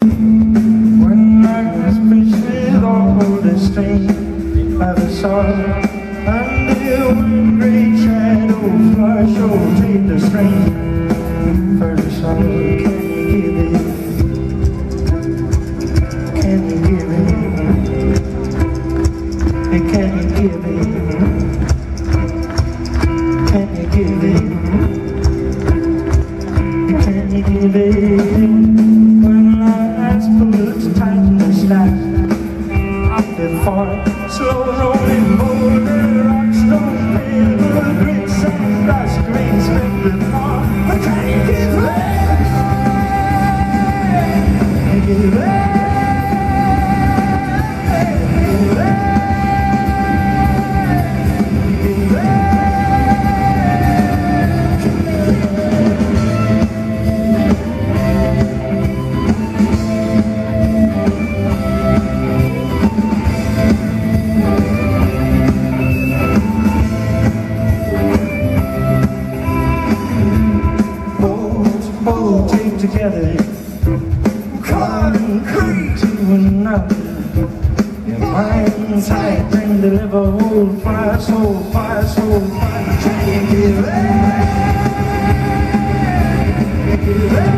When I was fished with all the strength by the sun, until one great shadow flush overtake the strength. First summer, can you give it? Can you give it? Can you give it? Can you give it? Can you give it? When life's put tight in the slack, up and far, slow rolling boulder, rocks, stone, river, grit, sand, dust, green, split far. But can you give it? Can you give it? Take together, concrete to another. Your mind's tight and deliver whole fire, soul, fire, soul, fire. Can you give it? Give it?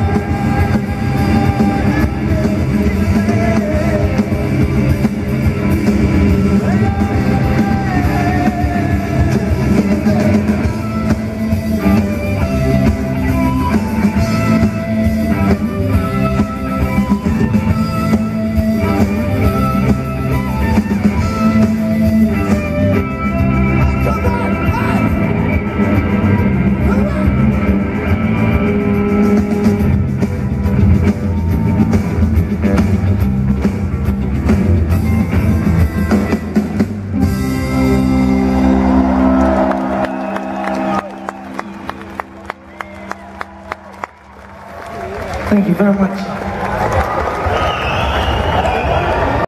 Thank you very much.